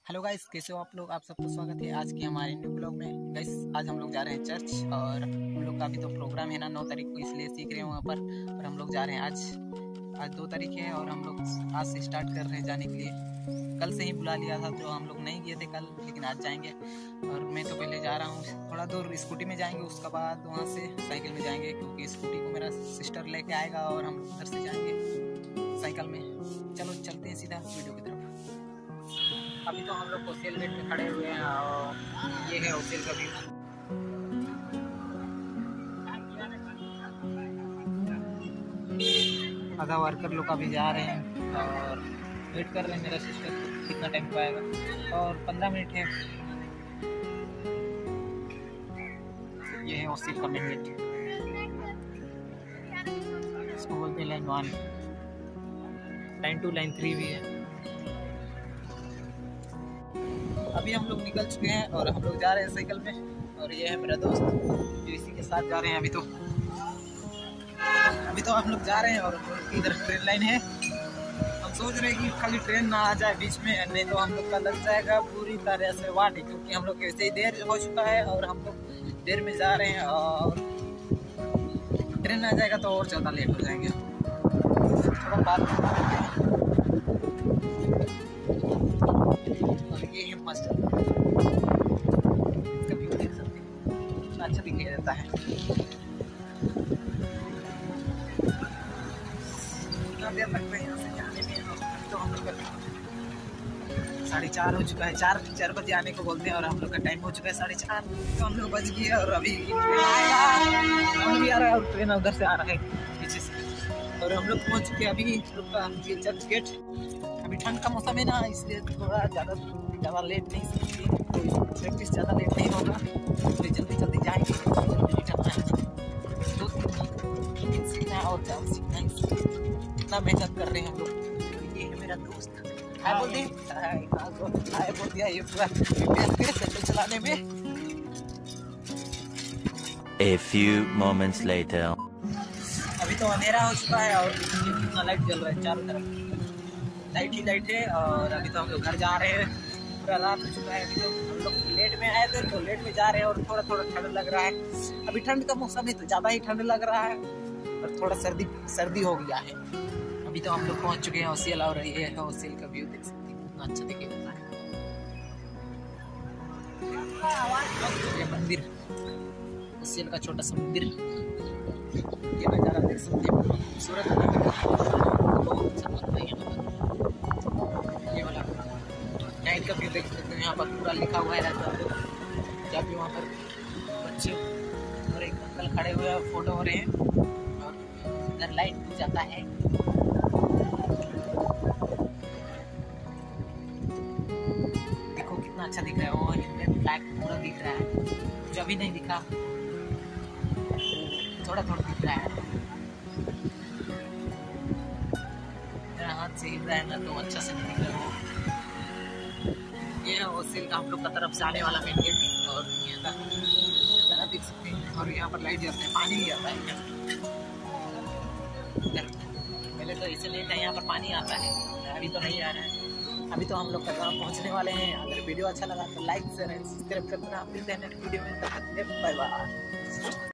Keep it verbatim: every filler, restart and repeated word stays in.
Hello guys, कैसे हो आप लोग। आप सबको स्वागत है आज के हमारे न्यू ब्लॉग में। गाइस आज हम लोग जा रहे हैं चर्च और हम लोग का अभी तो प्रोग्राम है ना नौ तारीख को, इसलिए सीख रहे हैं वहाँ पर। और हम लोग जा रहे हैं आज आज दो तारीख है और हम लोग आज से स्टार्ट कर रहे हैं जाने के लिए। कल से ही बुला लिया था तो हम लोग नहीं गए थे कल, लेकिन आज जाएंगे। और मैं तो पहले जा रहा हूँ, थोड़ा दूर स्कूटी में जाएंगे, उसके बाद वहाँ से साइकिल में जाएंगे, क्योंकि स्कूटी को मेरा सिस्टर लेके आएगा और हम लोग उधर से जाएंगे साइकिल में। चलो चलते हैं सीधा वीडियो की तरफ। अभी तो हम लोग ओसेल गेट में खड़े हुए हैं और ये है ओसेल का व्यू। आधा वर्कर लोग अभी जा रहे हैं और वेट कर रहे हैं मेरा सिस्टर कितना टाइम पे आएगा, और पंद्रह मिनट है। ये है ओसेल का मेन गेट, इसको बोलते हैं line one. Line two line three भी है। अभी हम लोग निकल चुके हैं और हम लोग जा रहे हैं साइकिल में। और ये है मेरा दोस्त जो इसी के साथ जा रहे हैं। अभी तो अभी तो हम लोग जा रहे हैं और इधर ट्रेन लाइन है। हम सोच रहे हैं कि खाली ट्रेन ना आ जाए बीच में, नहीं तो हम लोग का लग जाएगा पूरी तरह से वाट, क्योंकि हम लोग ऐसे ही देर हो चुका है और हम लोग देर में जा रहे हैं और ट्रेन आ जाएगा तो और ज़्यादा लेट हो जाएंगे। थोड़ा बात ये मस्त कभी देख सकते हैं, अच्छा दिखाई देता है। कितना देर लगता है यहाँ से जाने में। तो हम लोग साढ़े चार हो चुका है, चार चार बजे आने को बोलते हैं और हम लोग का टाइम हो चुका है साढ़े चार। तो हम लोग बज गए और अभी ट्रेन आएगा, हम भी आ रहा है और ट्रेन उधर से आ रहा है पीछे से। और हम लोग पहुँच चुके हैं अभी चर्च गेट। अभी ठंड का मौसम है ना, इसलिए थोड़ा ज़्यादा ज़्यादा लेट नहीं सकती, प्रैक्टिस ज़्यादा लेट नहीं होगा, तो जल्दी जल्दी जाएंगे, जल्दी निकलना है। दो तीन सीखना है और ज़्यादा सीखना है, इतना मेहनत कर रहे हैं हम लोग। ये है मेरा दोस्त, हाय बोल दी, हाय बोल दिया। ये पूरा साइकिल चलाने में। A few moments later. अभी तो अंधेरा हो चुका है और कितना लाइट जल रहा है, चारों तरफ लाइट ही लाइट है। और अभी तो हम लोग घर जा रहे हैं, पूरा रात हो चुका है। अभी तो हम लोग लेट में आए थे तो लेट में जा रहे हैं और थोड़ा थोड़ा ठंड लग रहा है। अभी ठंड का मौसम है तो ज़्यादा ही ठंड लग रहा है और थोड़ा सर्दी सर्दी हो गया है। अभी तो हम लोग पहुंच चुके हैं ओसेल और ये है ओसेल का व्यू, देख सकते हैं कितना अच्छा दिखाई देता है। ये मंदिर, ओसेल का छोटा सा मंदिर, ये नज़ारा देख सकते हैं, खूबसूरत बहुत अच्छा लगता है। ये वाला नाइट का व्यू देख सकते हैं, यहाँ पर पूरा लिखा हुआ है रहता है। जब भी वहाँ पर बच्चे और एक अंकल खड़े हुए हैं, फोटो हो रहे हैं और इधर लाइट भी जाता है। देखो कितना अच्छा दिख रहा है, वो इंडियन फ्लैग पूरा दिख रहा है, जो अभी नहीं दिखा, थोड़ा थोड़ा दिख रहा है। मेरा हाथ से हिल रहा है ना तो अच्छा से नहीं दिख रहा है। ये है ओसेल का हम लोग का तरफ से आने वाला मेन गेट और यहाँ का नज़ारा देख सकते हैं। और यहाँ पर लाइट जलते हैं, पानी भी आता है इधर। पहले तो इसलिए था यहाँ पर पानी आता है, अभी तो नहीं आ रहा है। अभी तो हम लोग का गाँव पहुँचने वाले हैं। अगर वीडियो अच्छा लगा तो लाइक शेयर सब्सक्राइब कर देना। मिलते हैं नेक्स्ट वीडियो में, तब तक बाय बाय।